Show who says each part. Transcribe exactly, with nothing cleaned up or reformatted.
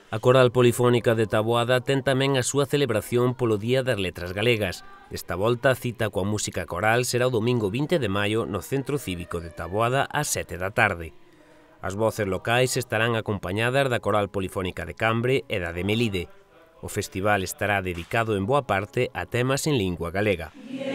Speaker 1: A Coral Polifónica de Taboada ten tamén a súa celebración polo Día das Letras Galegas. Desta volta, a cita coa música coral será o domingo vinte de maio no Centro Cívico de Taboada ás sete da tarde. As voces locais estarán acompañadas da Coral Polifónica de Cambre e da de Melide. O festival estará dedicado en boa parte a temas en lingua galega.